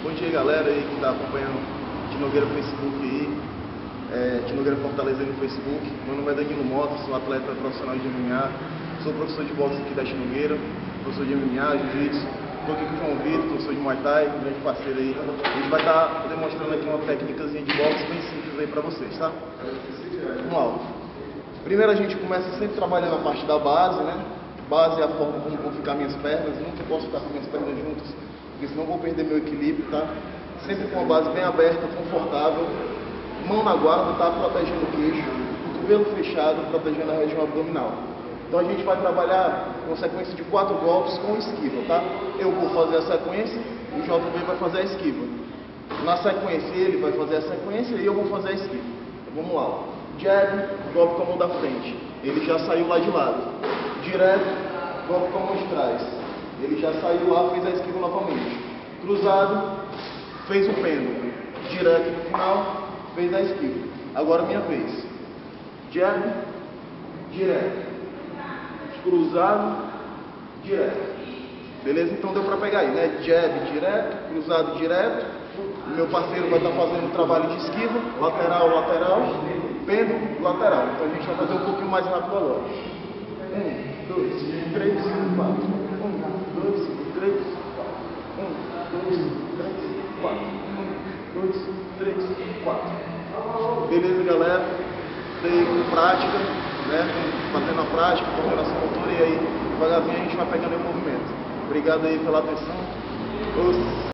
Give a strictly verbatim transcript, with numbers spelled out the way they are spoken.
Bom dia, galera aí que está acompanhando Tino Nogueira no Facebook aí, é, Tino Nogueira Fortaleza aí no Facebook. Meu nome é Danilo Mota, sou atleta profissional de M M A, sou professor de boxe aqui da Tino Nogueira, professor de M M A, Jiu-Jitsu. Estou aqui com o João Vitor, professor de Muay Thai, um grande parceiro aí. A gente vai estar tá demonstrando aqui uma técnicazinha de boxe bem simples aí para vocês, tá? Vamos lá. Primeiro a gente começa sempre trabalhando a parte da base, né? Base é a forma como vão ficar minhas pernas, nunca posso ficar com minhas pernas juntas, porque senão vou perder meu equilíbrio, tá? Sempre com a base bem aberta, confortável, mão na guarda, tá? Protegendo o queixo, cotovelo fechado, protegendo a região abdominal. Então a gente vai trabalhar uma sequência de quatro golpes com esquiva, tá? Eu vou fazer a sequência, o J B vai fazer a esquiva. Na sequência ele vai fazer a sequência e eu vou fazer a esquiva. Então, vamos lá. Jab, golpe com a mão da frente. Ele já saiu lá de lado. Direto, golpe com a mão de trás. Ele já saiu lá, fez a esquiva novamente. Cruzado, fez o pêndulo. Direto no final, fez a esquiva. Agora minha vez. Jab, direto. Cruzado, direto. Beleza? Então deu pra pegar aí, né? Jab, direto. Cruzado, direto. O meu parceiro vai estar fazendo o trabalho de esquiva. Lateral, lateral. Pêndulo, lateral. Então a gente vai fazer um pouquinho mais rápido agora. Um, dois, três, quatro. Um, dois, três, quatro. Um, dois, três, quatro. Um, dois, três, quatro. Beleza, galera? Daí com prática, né? Fazendo a prática, coordenação motora, e aí devagarzinho a gente vai pegando o movimento. Obrigado aí pela atenção. Os...